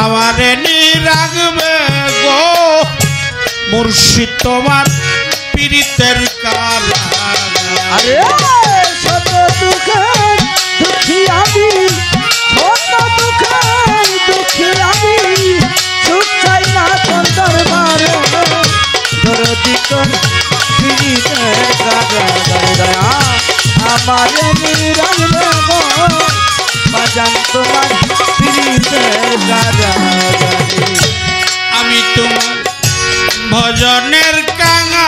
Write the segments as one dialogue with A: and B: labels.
A: আমারে নি রাখবে গো মুর্শিদ তোমার পীড়িতের কারাগারে।
B: শত দুঃখের দুঃখী আমি, শত দুঃখের দুঃখী আমি, সুখ চাই না তোর দরবারে, দরদি তোর পীড়িতের কারাগারে। দয়া আমারে নিরাগবে গো বাজান তোমার পীড়িতের কারাগারে।
A: আমি তোমার ভজনের কাঙা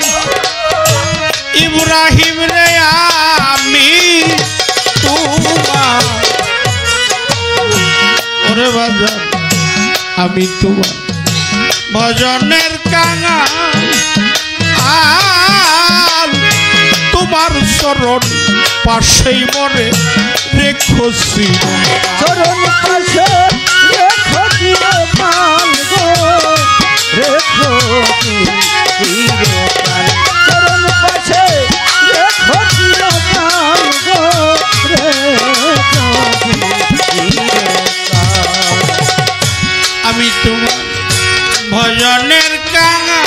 A: ইব্রাহিম রে, আমি তোমার ওরে বাজান আমি তোমার ভজনের কাঙা আর তোমার চরণ পাশেই মরে রেখো
B: চরণ পাশে রেখো চিরকাল গো, রেখো চিরকাল। চরণ পাশে রেখো চিরকাল গো, রেখো চিরকাল।
A: আমি তোমার ভজনের কাঙা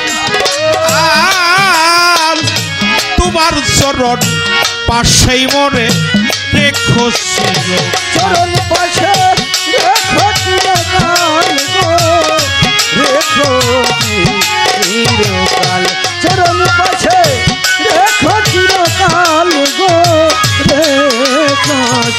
A: আর তোমার চরণ পাশেই মরে রেখো
B: চরণ পাশে রেখো চিরকাল গো, রেখো চিরকাল। চরণ পাশে রেখো চিরকাল গো, রেখো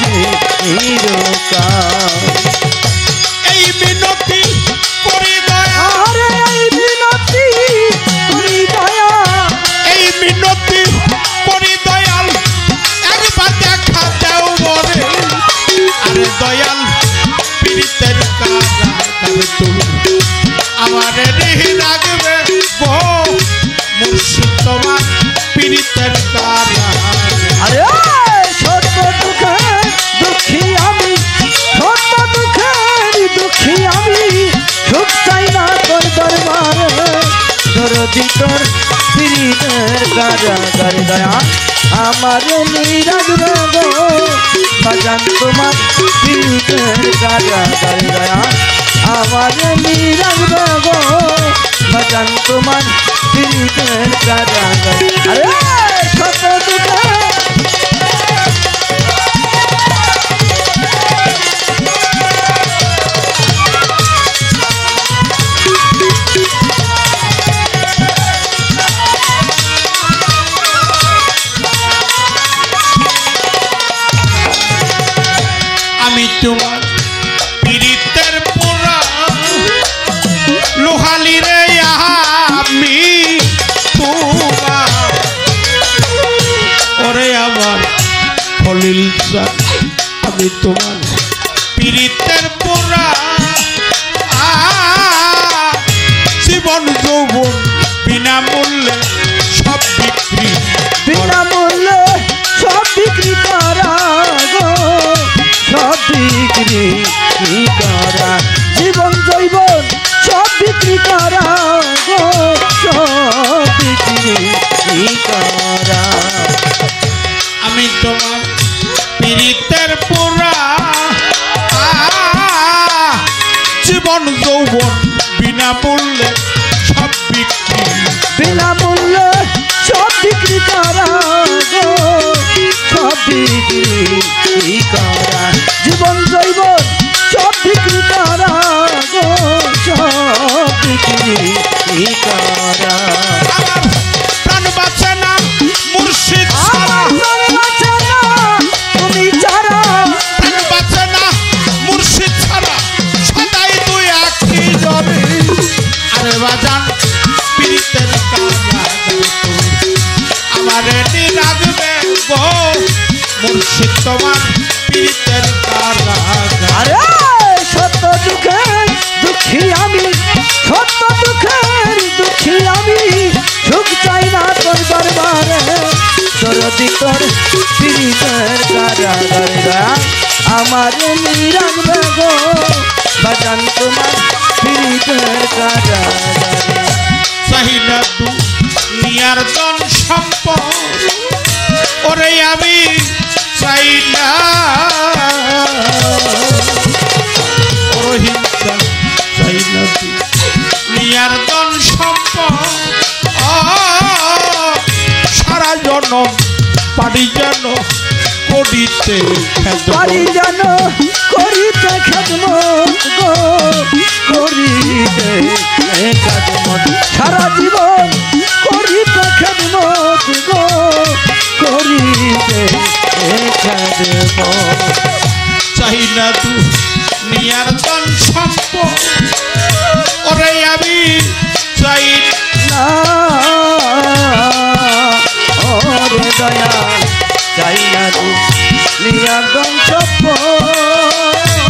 B: চিরকাল।
A: এই মিনতি করি দয়া,
B: এই মিনতি করি দয়া,
A: এই মিনতি করি দয়াল একবার দেখা দেও মরে। আরে দয়াল পীড়িতের কারাগারে তুমি আমারে রেখে রাখবে গো মুর্শিদ তোমার পীড়িতের কারাগারে।
B: আরে শত দুঃখের দুঃখী আমি, শত দুঃখের দুঃখী আমি, সুখ চাই না তোর দরবারে, দরদি তোর পীড়িতের কারাগারে। দয়া আমার নিরাগবে গো বাজান তোমার পীড়িতের কারাগারে। দয়া আমার নিরাগবে গো বাজান তোমার পীড়িতের কারাগারে। আরে শত দুঃখের
A: আমি তোমার পীড়িতের পোড়া লোহালি রে, আমি তোমার ওরে আমার খলিল শাহ, আমি তোমার পীড়িতের পোড়া জীবন যৌবন বিনামূল্যে সব বিক্রি,
B: বিনামূল্যে সব বিক্রি করা গো, সব বিক্রি করা। জীবন জৈবন সব বিক্রি করা গো, সব বিক্রি করা।
A: আমি তোমার পীড়িতের পোড়া জীবন যৌবন বিনামূল্যে সব বিক্রি,
B: বিনামূল্যে সব বিক্রি করা গো, সব বিক্রি করা। জীবন জৈবন সব বিক্রি করা গো, সব বিক্রি করা।
A: আমার প্রাণ বাঁচে না মুর্শিদ ছাড়া,
B: তুমি ছাড়া
A: প্রাণ বাঁচে না মুর্শিদ ছাড়া, সদাই তুই আঁকি যাবি। আরে বাজান পীড়িতের কারাগারে তুমি আমারে রাখবে গো মুর্শিদ তোমার পীড়িতের কারাগারে।
B: আরে শত দুঃখের দুঃখী আমি, শত দুঃখের দুঃখী আমি, সুখ চাই না তোর দরবারে, দরদি তোর পীড়িতের কারাগারে। আমার নিরাগবে গো বাজান তোমার পীড়িতের কারাগারে।
A: চাহিদা দুনিয়ার ধন সম্পদ ওরে আমি চাই না, পারি যেন করিতে
B: পারি যেন করিতে খেদমত গো, করিতে খেদমত সারা জীবন করিতে খেদমত গো, করিতে খেদমত।
A: চাই না দুনিয়ার ধন সম্পদ, ওরে আমি চাই
B: না ওরে দয়াল, চাই না দুনিয়ার ধন সম্পদ।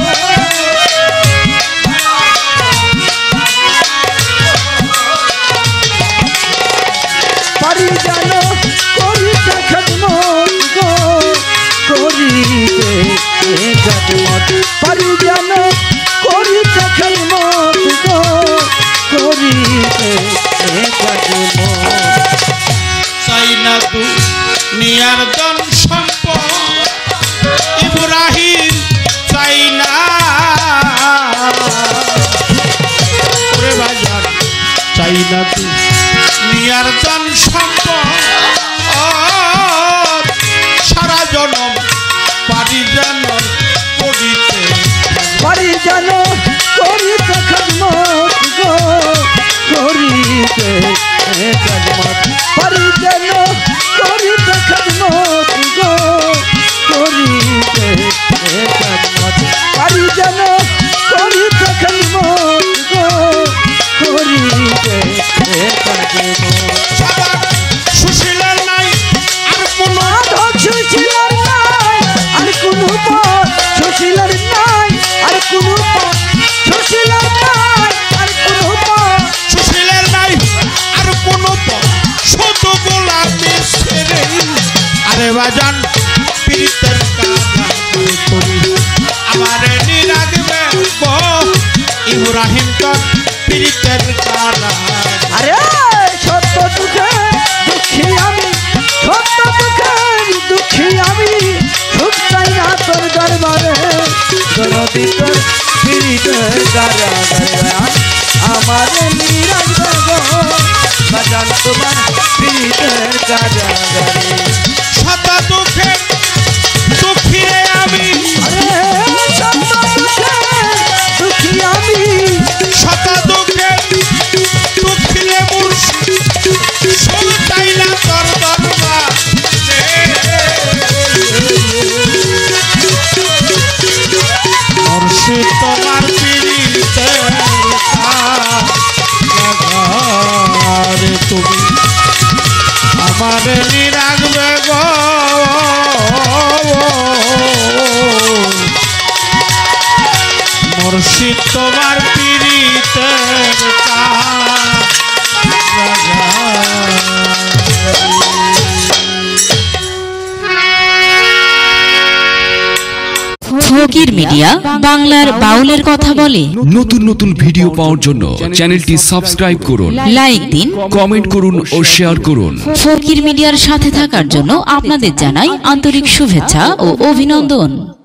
B: পারি যেন করিতে খেদমত গো, করিতে খেদমত পারি যেন করিতে খেদমত গো, করিতে খেদমত।
A: চাই না দুনিয়ার ধন সম্পদ, ইব্রাহিম চাই না ওরে বাজার, চাই না দুনিয়ার ধন সম্পদ, সারা জনম পারি যেন করিতে
B: পারি যেন করিতে খেদমত গো, করিতে খেদমত পারি যেন করিতে খেদমত গো, করিতে খেদমত পারি যেন করিতে খেদমত গো, করিতে খেদমত।
A: সুশীলের নাই আর কোন
B: সুশীলার নাই আর কোনো পথ, সুশীলার নাই আর কোনো পথ, সুশীলার নাই আর কোনো পথ,
A: সুশীলের নাই আর কোন পথ, শুধু গোলাপি ছেড়ে আরে বাজান পীড়িতের কাজ করি আমারে নিরাগবে গো, ইব্রাহিম তোর পীড়িতের কাজ।
B: আরে সত্য দুঃখে দুঃখী আমি, সত্য দুঃখের দুঃখী আমি, সুখ চাই না তোর দরবারে, দরদি তোর পীড়িতের কারাগারে আমার নিরাগবে গো, বাজান তোমার পীড়িতের কারাগারে।
A: শত দুঃখে দুঃখী রে আমি,
B: আরে সত্য দুঃখে দুঃখী আমি,
A: শত দুঃখে দুঃখী রে মুর্শিদ, সুখ চাই না তোর দরবারে, মুর্শিদ তোমার পীড়িতের কারাগারে তুমি আমারে নিরাগবে গো, মুর্শিদ তোমার পীড়িতের
C: ফকির মিডিয়া বাংলার বাউলের কথা বলে।
D: নতুন নতুন ভিডিও পাওয়ার জন্য চ্যানেলটি সাবস্ক্রাইব করুন,
C: লাইক দিন,
D: কমেন্ট করুন ও শেয়ার করুন।
C: ফকির মিডিয়ার সাথে থাকার জন্য আপনাদের জানাই আন্তরিক শুভেচ্ছা ও অভিনন্দন।